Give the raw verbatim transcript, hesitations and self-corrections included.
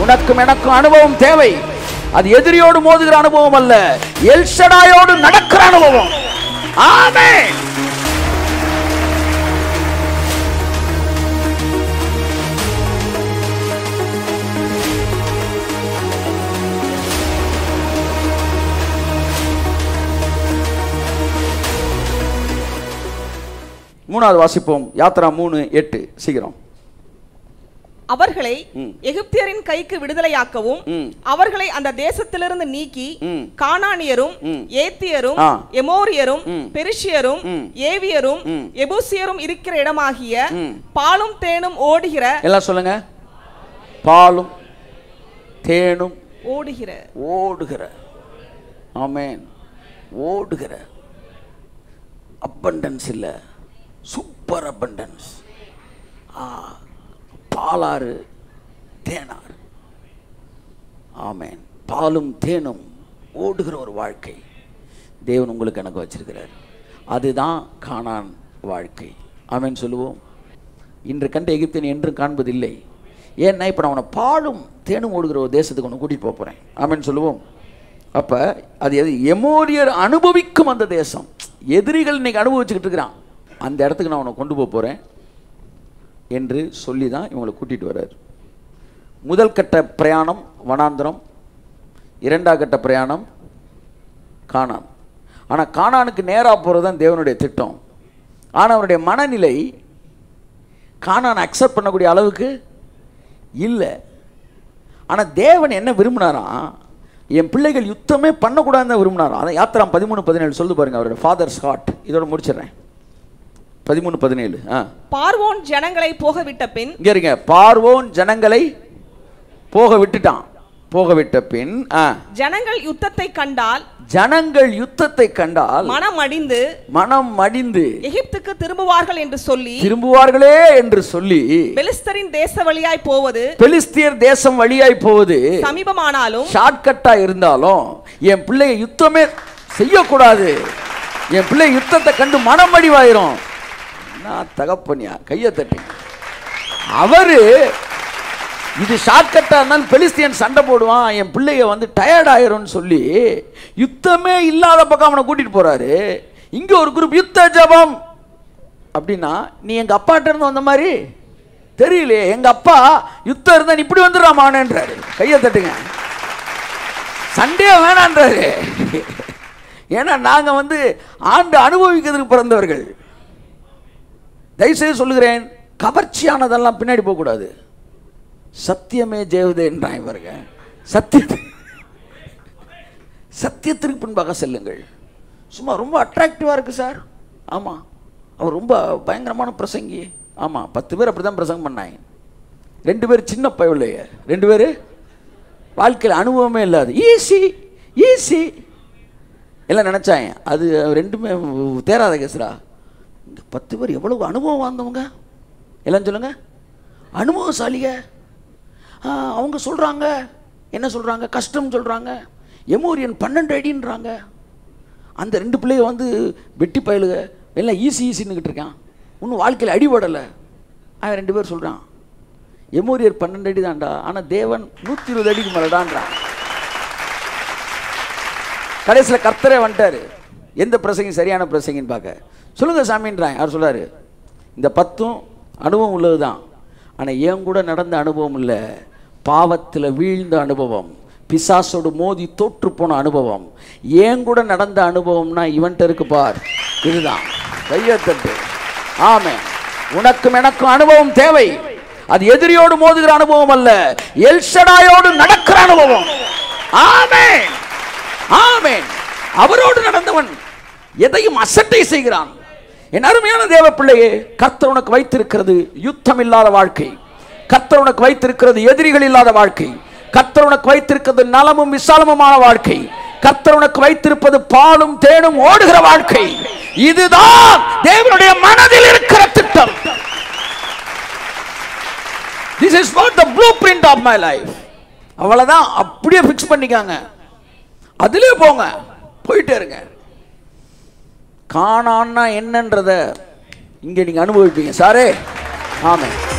உனக்கும் எனக்கும் அனுபவம் தேவை. அது எதிரியோடு மோதுகிற அனுபவம் அல்ல, எல் ஷடாயோடு நடக்கிற அனுபவம். ஆமென். மூணாவது வாசிப்போம். யாத்ரா மூணு எட்டு சீக்கிரம். அவர்களை எகிப்தியரின் கைக்கு விடுதலையாக்கவும் அவர்களை அந்த தேசத்திலிருந்து நீக்கி கானானியரும் ஏத்தியரும் எமோரியரும் பெரிஷியரும் ஏவியரும் எபூசியரும் இருக்கிற இடமாகிய பாலும் தேனும் ஓடுகிற, எல்லாம் சொல்லுங்க, பாலும் தேனும் ஓடுகிற ஓடுகிற ஆமென் ஓடுகிற abundance இல்ல, சூப்பர் abundance. பாலாறு தேனாறு. ஆமென். பாலும் தேனும் ஓடுகிற ஒரு வாழ்க்கை தேவன் உங்களுக்கு எனக்கு வச்சிருக்கிறார். அதுதான் கானான் வாழ்க்கை. ஆமென் சொல்லுவோம். இன்று கண்ட எகிப்தியன் என்றும் காண்பதில்லை. ஏன்னா இப்போ நான் அவனை பாலும் தேனும் ஓடுகிற ஒரு தேசத்துக்கு ஒன்று கூட்டிகிட்டு போக போகிறேன். ஆமென் சொல்லுவோம். அப்போ அது எது? எமோரியர் அனுபவிக்கும் அந்த தேசம். எதிரிகள் இன்னைக்கு அனுபவிச்சுக்கிட்டு இருக்கிறான். அந்த இடத்துக்கு நான் அவனை கொண்டு போக போகிறேன் என்று சொல்லி தான் இவங்களை கூட்டிகிட்டு வர்றார். முதல் கட்ட பிரயாணம் வனாந்திரம், இரண்டாம் கட்ட பிரயாணம் கானான். ஆனால் கானானுக்கு நேராக போகிறது தான் தேவனுடைய திட்டம். ஆனால் அவருடைய மனநிலை கானான் அக்செப்ட் பண்ணக்கூடிய அளவுக்கு இல்லை. ஆனால் தேவன் என்ன விரும்பினாராம்? என் பிள்ளைகள் யுத்தமே பண்ணக்கூடாதுன்னு விரும்பினாராம். அதான் யாத்ரா பதிமூணு பதினேழு சொல்லு பாருங்க. அவருடைய ஃபாதர்ஸ் ஹார்ட். இதோட முடிச்சிடறேன். பதிமூணு பதினேழு. பார்வோன் ஜனங்களை போக விட்ட பின், இங்க இருங்க, பார்வோன் ஜனங்களை போக விட்டுட்டான். போக விட்ட பின் ஜனங்கள் யுத்தத்தை கண்டால் ஜனங்கள் யுத்தத்தை கண்டால் மனம் அடிந்து மனம் மடிந்து எகிப்துக்கு திரும்புவார்கள் என்று சொல்லி திரும்புவார்களே என்று சொல்லி பெலிஸ்தரின் தேச வழியாய் போவது பெலிஸ்தியர் தேசம் வழியாய் போவது சமீபமானாலும் ஷார்ட்கட்டா இருந்தாலும் என் பிள்ளை யுத்தமே செய்யக்கூடாது, என் பிள்ளை யுத்தத்தை கண்டு மனம் அடிவாயிரும். நான் தகப்பனியா கையை தட்டி அவரு இது ஷார்ட்கட்டா இருந்தாலும் பெலிஸ்தியன் சண்டை போடுவான், என் பிள்ளைய வந்து டயர்ட் ஆயிரும்னு சொல்லி யுத்தமே இல்லாத பக்கம் அவனை கூட்டிட்டு போறாரு. இங்க ஒரு குரூப் யுத்த ஜபம் அப்படின்னா நீ எங்க அப்பாட்ட இருந்து வந்த மாதிரி தெரியலையே. எங்க அப்பா யுத்தம் இருந்தா நீ இப்படி வந்துடுறாமான்றாரு. கையை தட்டுங்க. சண்டே வேணான்றாரு. ஏன்னா நாங்க வந்து ஆண்டு அனுபவிக்கிறதுக்கு பிறந்தவர்கள். தயவுசெய்து சொல்லுகிறேன், கவர்ச்சியானதெல்லாம் பின்னாடி போகக்கூடாது. சத்தியமே ஜெயதேன்றான் இவருங்க. சத்தியத்தை சத்தியத்திற்கு பின்பாக செல்லுங்கள். சும்மா ரொம்ப அட்ராக்டிவாக இருக்குது சார். ஆமாம், அவர் ரொம்ப பயங்கரமான பிரசங்கி. ஆமாம், பத்து பேர் அப்படி தான் பிரசங்கம் பண்ணாங்க. ரெண்டு பேர் சின்ன பயவில்லைய, ரெண்டு பேர் வாழ்க்கையில் அனுபவமே இல்லாது. ஈஸி ஈஸி எல்லாம் நினச்சாங்க. அது ரெண்டுமே தேராத கேசுரா. இந்த பத்து பேர் எவ்வளவு அனுபவம் வாழ்ந்தவங்க எல்லாம் சொல்லுங்க, அனுபவசாலிக. அவங்க சொல்கிறாங்க, என்ன சொல்கிறாங்க, கஷ்டம் சொல்கிறாங்க. எமோரியன் பன்னெண்டு அடின்றாங்க. அந்த ரெண்டு பிள்ளைய வந்து வெட்டி பயலுக எல்லாம் ஈஸி ஈஸின்னுக்கிட்டு இருக்கான், இன்னும் வாழ்க்கையில் அடிபடலை. அவன் ரெண்டு பேர் சொல்கிறான் எமோரியர் பன்னெண்டு அடி தான்டா, ஆனால் தேவன் நூற்றி இருபது அடிக்கு மேலடான்றான். கடைசியில் கர்த்தரே வந்துட்டார். எந்த பிரசங்கி சரியான பிரசங்கின்னு பார்க்க சொல்லுங்கள் சாமின்றான். அவர் சொல்கிறார், இந்த பத்தும் அனுபவம் உள்ளது தான், ஆனால் என் கூட நடந்த அனுபவம் இல்லை, பாவத்தில் வீழ்ந்த அனுபவம், பிசாசோடு மோதி தோற்று போன அனுபவம். ஏன் கூட நடந்த அனுபவம்னா இவன்ட்ட இருக்கு பார். இதுதான் கையத்தட்டு. ஆமே, உனக்கும் எனக்கும் அனுபவம் தேவை. அது எதிரியோடு மோதுகிற அனுபவம் அல்ல, எல் ஷடாயோடு நடக்கிற அனுபவம். ஆமென் ஆமென். அவரோடு நடந்தவன் எதையும் அசட்டை செய்கிறான். என் அருமையான தேவ பிள்ளையே, கர்த்தர் உனக்கு வைத்திருக்கிறது யுத்தம் இல்லாத வாழ்க்கை. கர்த்தர் உனக்கு வைத்திருக்கிறது எதிரிகள் இல்லாத வாழ்க்கை. கர்த்தர் உனக்கு வைத்திருக்கிறது நலமும் விசாலமுமான வாழ்க்கை. கர்த்தர் உனக்கு வைத்திருப்பது பாலும் தேனும் ஓடுகிற வாழ்க்கை. இதுதான் தேவனுடைய மனதில் இருக்கிற திட்டம். This is what the blueprint of my life. அவ்வளவுதான், அப்படியே ஃபிக்ஸ் பண்ணிக்காங்க, அதிலே போங்க, போயிட்டே இருங்க. கானான்னா என்னன்றத இங்க நீங்க அனுபவிப்பீங்க சாரே. ஆமென்.